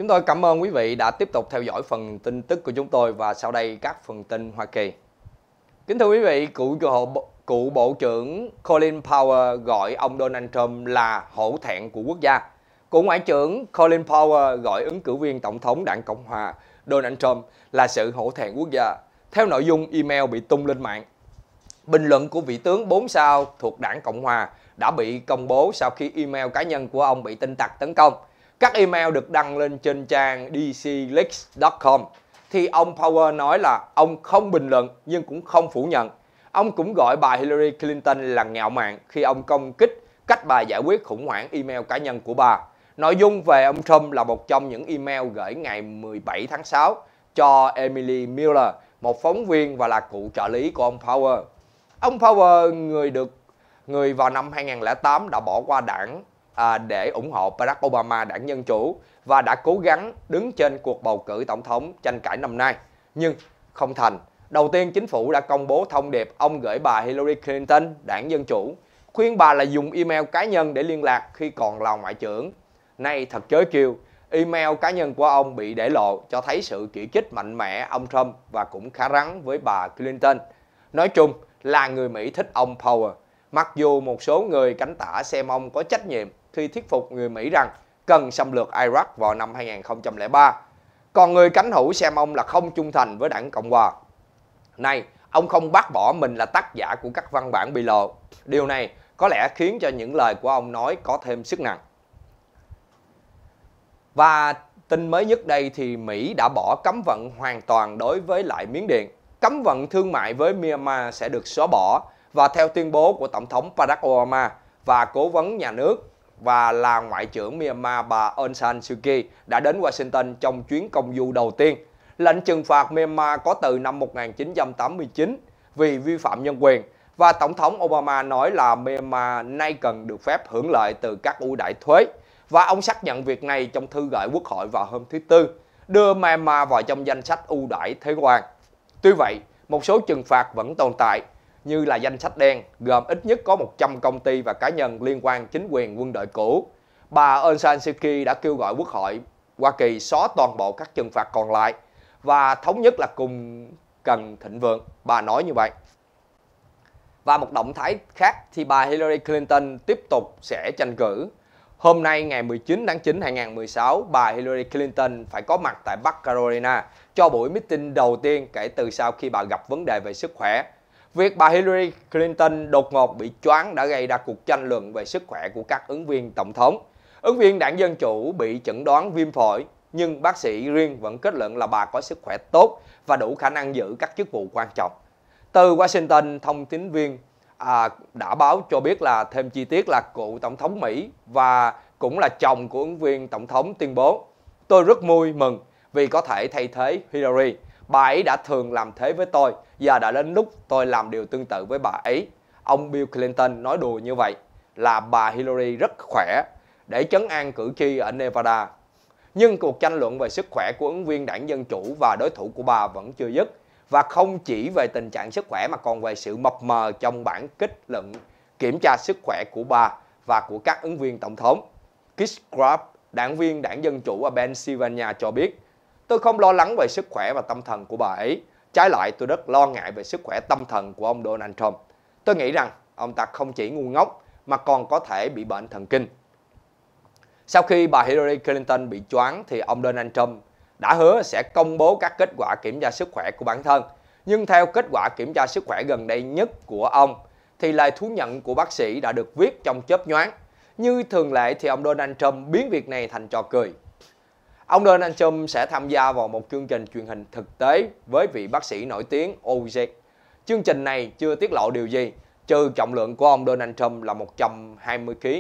Chúng tôi cảm ơn quý vị đã tiếp tục theo dõi phần tin tức của chúng tôi và sau đây các phần tin Hoa Kỳ. Kính thưa quý vị, cựu Bộ trưởng Colin Powell gọi ông Donald Trump là hổ thẹn của quốc gia. Cựu Ngoại trưởng Colin Powell gọi ứng cử viên Tổng thống Đảng Cộng hòa Donald Trump là sự hổ thẹn quốc gia, theo nội dung email bị tung lên mạng. Bình luận của vị tướng 4 sao thuộc Đảng Cộng hòa đã bị công bố sau khi email cá nhân của ông bị tin tặc tấn công. Các email được đăng lên trên trang dcleaks.com thì ông Powell nói là ông không bình luận nhưng cũng không phủ nhận. Ông cũng gọi bà Hillary Clinton là ngạo mạn khi ông công kích cách bà giải quyết khủng hoảng email cá nhân của bà. Nội dung về ông Trump là một trong những email gửi ngày 17 tháng 6 cho Emily Miller, một phóng viên và là cựu trợ lý của ông Powell. Ông Powell, người vào năm 2008 đã bỏ qua đảng để ủng hộ Barack Obama, đảng Dân Chủ, và đã cố gắng đứng trên cuộc bầu cử tổng thống tranh cãi năm nay, nhưng không thành. Đầu tiên, chính phủ đã công bố thông điệp ông gửi bà Hillary Clinton, đảng Dân Chủ, khuyên bà là dùng email cá nhân để liên lạc khi còn là ngoại trưởng. Nay thật chớ kiêu, email cá nhân của ông bị để lộ cho thấy sự chỉ trích mạnh mẽ ông Trump và cũng khá rắn với bà Clinton. Nói chung là người Mỹ thích ông Powell, mặc dù một số người cánh tả xem ông có trách nhiệm khi thuyết phục người Mỹ rằng cần xâm lược Iraq vào năm 2003. Còn người cánh hữu xem ông là không trung thành với đảng Cộng hòa. Này, ông không bác bỏ mình là tác giả của các văn bản bị lộ. Điều này có lẽ khiến cho những lời của ông nói có thêm sức nặng. Và tin mới nhất đây thì Mỹ đã bỏ cấm vận hoàn toàn đối với lại Miến Điện. Cấm vận thương mại với Myanmar sẽ được xóa bỏ, và theo tuyên bố của Tổng thống Barack Obama và Cố vấn nhà nước và là Ngoại trưởng Myanmar bà Aung San Suu Kyi đã đến Washington trong chuyến công du đầu tiên. Lệnh trừng phạt Myanmar có từ năm 1989 vì vi phạm nhân quyền, và Tổng thống Obama nói là Myanmar nay cần được phép hưởng lợi từ các ưu đãi thuế, và ông xác nhận việc này trong thư gửi Quốc hội vào hôm thứ Tư, đưa Myanmar vào trong danh sách ưu đãi thuế quan. Tuy vậy, một số trừng phạt vẫn tồn tại, như là danh sách đen, gồm ít nhất có 100 công ty và cá nhân liên quan chính quyền quân đội cũ. Bà Aung San Suu Kyi đã kêu gọi Quốc hội Hoa Kỳ xóa toàn bộ các trừng phạt còn lại và thống nhất là cùng cần thịnh vượng. Bà nói như vậy. Và một động thái khác thì bà Hillary Clinton tiếp tục sẽ tranh cử. Hôm nay ngày 19 tháng 9 2016, bà Hillary Clinton phải có mặt tại Bắc Carolina cho buổi meeting đầu tiên kể từ sau khi bà gặp vấn đề về sức khỏe. Việc bà Hillary Clinton đột ngột bị choáng đã gây ra cuộc tranh luận về sức khỏe của các ứng viên tổng thống. Ứng viên đảng Dân Chủ bị chẩn đoán viêm phổi, nhưng bác sĩ riêng vẫn kết luận là bà có sức khỏe tốt và đủ khả năng giữ các chức vụ quan trọng. Từ Washington, thông tín viên đã báo cho biết là thêm chi tiết là cựu Tổng thống Mỹ và cũng là chồng của ứng viên Tổng thống tuyên bố: "Tôi rất vui mừng vì có thể thay thế Hillary. Bà ấy đã thường làm thế với tôi, giờ đã đến lúc tôi làm điều tương tự với bà ấy." Ông Bill Clinton nói đùa như vậy là bà Hillary rất khỏe để trấn an cử tri ở Nevada. Nhưng cuộc tranh luận về sức khỏe của ứng viên đảng Dân Chủ và đối thủ của bà vẫn chưa dứt, và không chỉ về tình trạng sức khỏe mà còn về sự mập mờ trong bản kết luận kiểm tra sức khỏe của bà và của các ứng viên tổng thống. Keith Grab, đảng viên đảng Dân Chủ ở Pennsylvania cho biết: "Tôi không lo lắng về sức khỏe và tâm thần của bà ấy. Trái lại, tôi rất lo ngại về sức khỏe tâm thần của ông Donald Trump. Tôi nghĩ rằng ông ta không chỉ ngu ngốc mà còn có thể bị bệnh thần kinh." Sau khi bà Hillary Clinton bị choáng thì ông Donald Trump đã hứa sẽ công bố các kết quả kiểm tra sức khỏe của bản thân. Nhưng theo kết quả kiểm tra sức khỏe gần đây nhất của ông thì lời thú nhận của bác sĩ đã được viết trong chớp nhoáng. Như thường lệ thì ông Donald Trump biến việc này thành trò cười. Ông Donald Trump sẽ tham gia vào một chương trình truyền hình thực tế với vị bác sĩ nổi tiếng OJ. Chương trình này chưa tiết lộ điều gì, trừ trọng lượng của ông Donald Trump là 120 kg.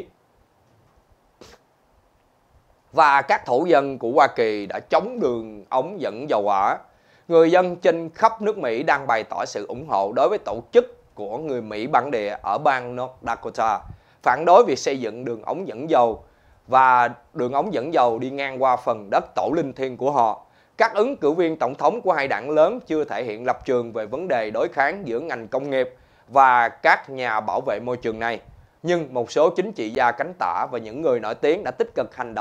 Và các thổ dân của Hoa Kỳ đã chống đường ống dẫn dầu hỏa. Người dân trên khắp nước Mỹ đang bày tỏ sự ủng hộ đối với tổ chức của người Mỹ bản địa ở bang North Dakota, phản đối việc xây dựng đường ống dẫn dầu và đường ống dẫn dầu đi ngang qua phần đất tổ linh thiêng của họ. Các ứng cử viên tổng thống của hai đảng lớn chưa thể hiện lập trường về vấn đề đối kháng giữa ngành công nghiệp và các nhà bảo vệ môi trường này. Nhưng một số chính trị gia cánh tả và những người nổi tiếng đã tích cực hành động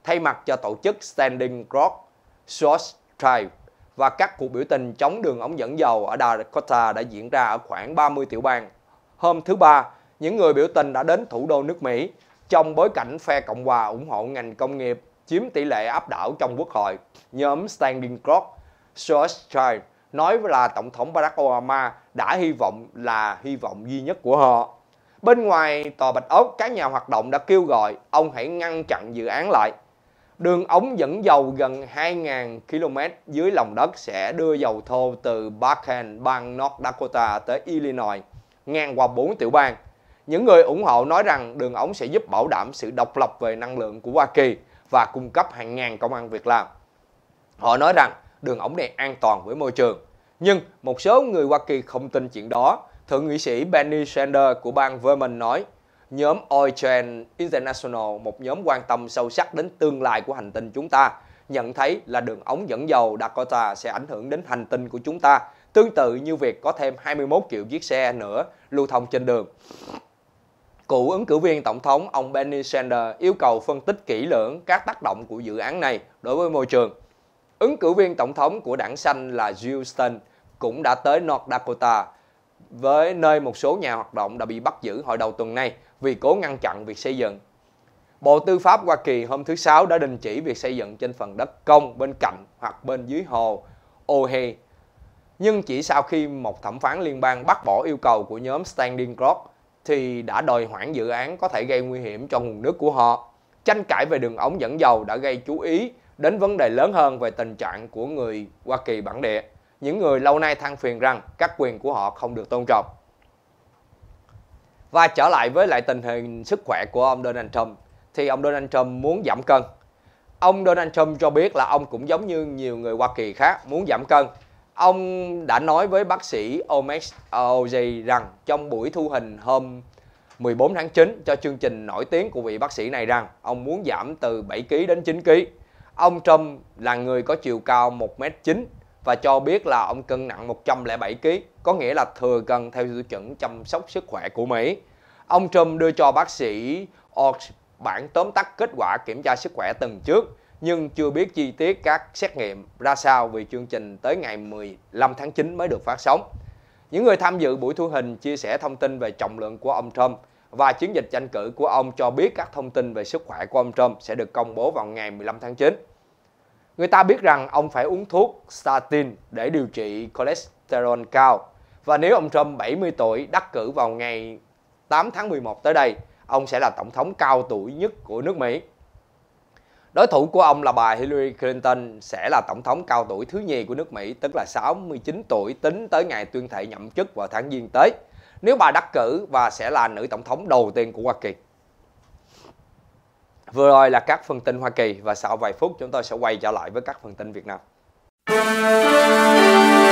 thay mặt cho tổ chức Standing Rock Source Tribe, và các cuộc biểu tình chống đường ống dẫn dầu ở Dakota đã diễn ra ở khoảng 30 tiểu bang. Hôm thứ Ba, những người biểu tình đã đến thủ đô nước Mỹ trong bối cảnh phe Cộng hòa ủng hộ ngành công nghiệp chiếm tỷ lệ áp đảo trong quốc hội. Nhóm Standing Rock Source Tribe nói là Tổng thống Barack Obama đã hy vọng duy nhất của họ. Bên ngoài Tòa Bạch Ốc, các nhà hoạt động đã kêu gọi ông hãy ngăn chặn dự án lại. Đường ống dẫn dầu gần 2.000 km dưới lòng đất sẽ đưa dầu thô từ Buckhannon, bang North Dakota tới Illinois, ngang qua 4 tiểu bang. Những người ủng hộ nói rằng đường ống sẽ giúp bảo đảm sự độc lập về năng lượng của Hoa Kỳ và cung cấp hàng ngàn công ăn việc làm. Họ nói rằng đường ống này an toàn với môi trường. Nhưng một số người Hoa Kỳ không tin chuyện đó. Thượng nghị sĩ Bernie Sanders của bang Vermont nói, nhóm Oil Change International, một nhóm quan tâm sâu sắc đến tương lai của hành tinh chúng ta, nhận thấy là đường ống dẫn dầu Dakota sẽ ảnh hưởng đến hành tinh của chúng ta, tương tự như việc có thêm 21 triệu chiếc xe nữa lưu thông trên đường. Cựu ứng cử viên tổng thống ông Bernie Sanders yêu cầu phân tích kỹ lưỡng các tác động của dự án này đối với môi trường. Ứng cử viên tổng thống của đảng xanh là Jill Stein cũng đã tới North Dakota, với nơi một số nhà hoạt động đã bị bắt giữ hồi đầu tuần này vì cố ngăn chặn việc xây dựng. Bộ Tư pháp Hoa Kỳ hôm thứ Sáu đã đình chỉ việc xây dựng trên phần đất công bên cạnh hoặc bên dưới hồ Ohio, nhưng chỉ sau khi một thẩm phán liên bang bác bỏ yêu cầu của nhóm Standing Rock thì đã đòi hoãn dự án có thể gây nguy hiểm cho nguồn nước của họ. Tranh cãi về đường ống dẫn dầu đã gây chú ý đến vấn đề lớn hơn về tình trạng của người Hoa Kỳ bản địa. Những người lâu nay than phiền rằng các quyền của họ không được tôn trọng. Và trở lại với tình hình sức khỏe của ông Donald Trump, thì ông Donald Trump muốn giảm cân. Ông Donald Trump cho biết là ông cũng giống như nhiều người Hoa Kỳ khác muốn giảm cân. Ông đã nói với bác sĩ Omex Oji rằng trong buổi thu hình hôm 14 tháng 9 cho chương trình nổi tiếng của vị bác sĩ này rằng ông muốn giảm từ 7 kg đến 9 kg. Ông Trump là người có chiều cao 1m9 và cho biết là ông cân nặng 107 kg, có nghĩa là thừa cân theo tiêu chuẩn chăm sóc sức khỏe của Mỹ. Ông Trump đưa cho bác sĩ Oz bản tóm tắt kết quả kiểm tra sức khỏe tuần trước, nhưng chưa biết chi tiết các xét nghiệm ra sao vì chương trình tới ngày 15 tháng 9 mới được phát sóng. Những người tham dự buổi thu hình chia sẻ thông tin về trọng lượng của ông Trump và chiến dịch tranh cử của ông cho biết các thông tin về sức khỏe của ông Trump sẽ được công bố vào ngày 15 tháng 9. Người ta biết rằng ông phải uống thuốc statin để điều trị cholesterol cao. Và nếu ông Trump 70 tuổi đắc cử vào ngày 8 tháng 11 tới đây, ông sẽ là tổng thống cao tuổi nhất của nước Mỹ. Đối thủ của ông là bà Hillary Clinton sẽ là tổng thống cao tuổi thứ nhì của nước Mỹ, tức là 69 tuổi tính tới ngày tuyên thệ nhậm chức vào tháng Giêng tới. Nếu bà đắc cử và sẽ là nữ tổng thống đầu tiên của Hoa Kỳ. Vừa rồi là các phần tin Hoa Kỳ và sau vài phút chúng tôi sẽ quay trở lại với các phần tin Việt Nam.